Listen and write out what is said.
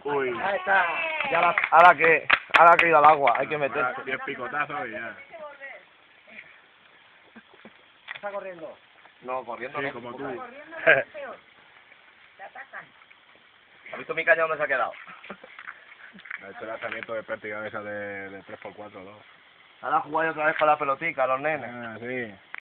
Uy. Ahí está. Y ahora que ha ido al agua, hay que meterse. 10 picotazos y ya. Está corriendo. No, corriendo Sí, no. como tú. Corriendo es peor. Te atacan. ¿Has visto mi caña dónde se ha quedado? Ha hecho lanzamiento de práctica esa de 3x4, ¿no? Ahora jugáis otra vez con la pelotica, los nenes. Ah, sí.